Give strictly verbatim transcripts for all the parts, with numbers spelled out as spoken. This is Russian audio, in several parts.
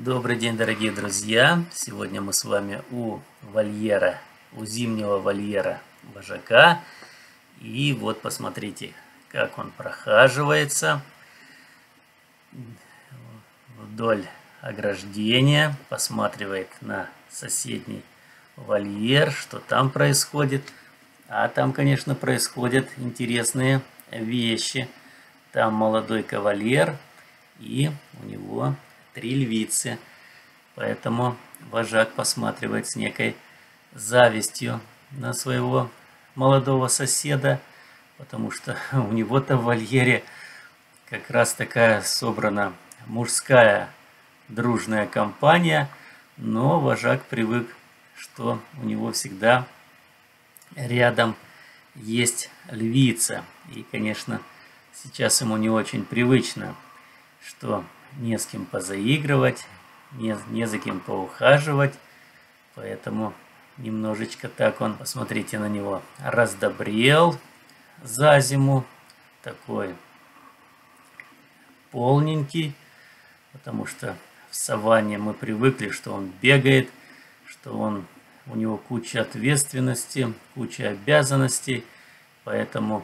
Добрый день, дорогие друзья! Сегодня мы с вами у вольера, у зимнего вольера вожака. И вот посмотрите, как он прохаживается вдоль ограждения, посматривает на соседний вольер, что там происходит. А там, конечно, происходят интересные вещи. Там молодой кавалер, и у него три львицы. Поэтому вожак посматривает с некой завистью на своего молодого соседа, потому что у него-то в вольере как раз такая собрана мужская дружная компания, но вожак привык, что у него всегда рядом есть львица. И, конечно, сейчас ему не очень привычно, что не с кем позаигрывать, не, не за кем поухаживать, поэтому немножечко так он, посмотрите на него, раздобрел за зиму, такой полненький, потому что в саванне мы привыкли, что он бегает, что он, у него куча ответственности, куча обязанностей, поэтому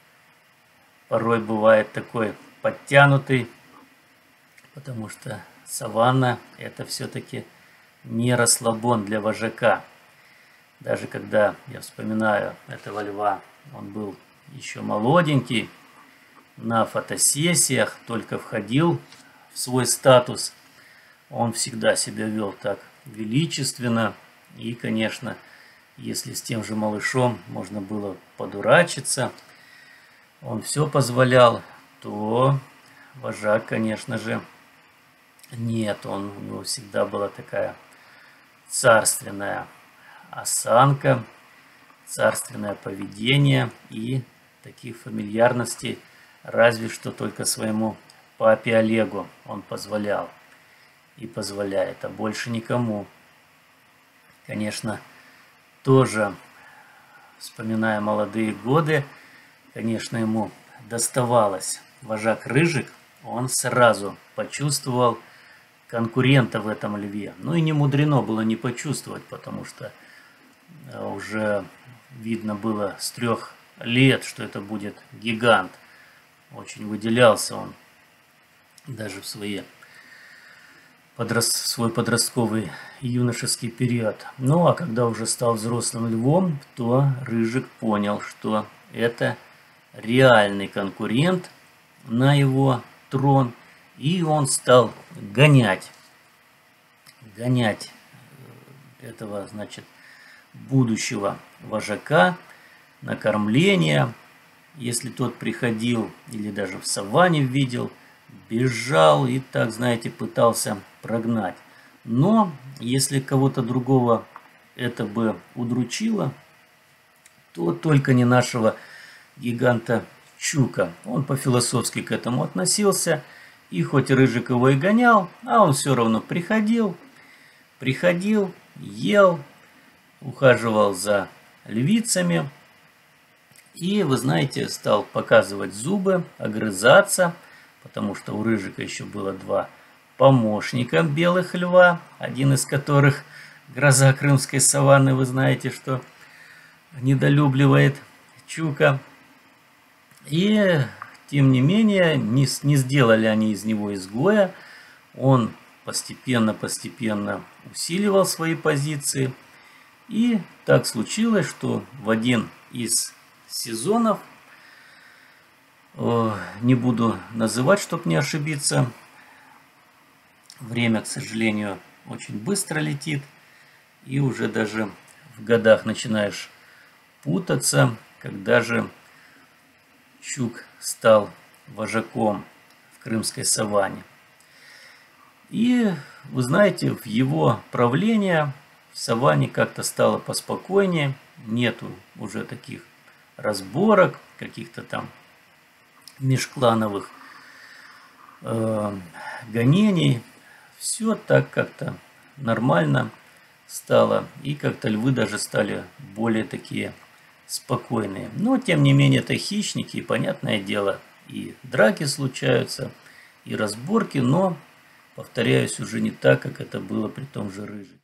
порой бывает такой подтянутый, потому что саванна это все-таки не расслабон для вожака. Даже когда я вспоминаю этого льва, он был еще молоденький, на фотосессиях только входил в свой статус, он всегда себя вел так величественно. И, конечно, если с тем же малышом можно было подурачиться, он все позволял, то вожак, конечно же, нет, он, у него всегда была такая царственная осанка, царственное поведение, и таких фамильярностей разве что только своему папе Олегу он позволял и позволяет, а больше никому. Конечно, тоже, вспоминая молодые годы, конечно, ему доставалось. Вожак Рыжик, он сразу почувствовал конкурента в этом льве. Ну и не мудрено было не почувствовать, потому что уже видно было с трех лет, что это будет гигант. Очень выделялся он даже в свои подрост... свой подростковый и юношеский период. Ну а когда уже стал взрослым львом, то Рыжик понял, что это реальный конкурент на его трон. И он стал гонять, гонять этого, значит, будущего вожака на кормление. Если тот приходил или даже в саванне видел, бежал и так, знаете, пытался прогнать. Но если кого-то другого это бы удручило, то только не нашего гиганта Чука. Он по-философски к этому относился. И хоть Рыжик его и гонял, а он все равно приходил, приходил, ел, ухаживал за львицами. И, вы знаете, стал показывать зубы, огрызаться, потому что у Рыжика еще было два помощника белых льва, один из которых гроза крымской саванны, вы знаете, что недолюбливает Чука. И тем не менее, не, не сделали они из него изгоя. Он постепенно-постепенно усиливал свои позиции. И так случилось, что в один из сезонов, э, не буду называть, чтобы не ошибиться, время, к сожалению, очень быстро летит. И уже даже в годах начинаешь путаться, когда же Чук стал вожаком в крымской саванне. И, вы знаете, в его правление в саванне как-то стало поспокойнее, нету уже таких разборок, каких-то там межклановых э, гонений. Все так как-то нормально стало, и как-то львы даже стали более такие спокойные. Но, тем не менее, это хищники, и, понятное дело, и драки случаются, и разборки, но повторяюсь, уже не так, как это было при том же Рыжике.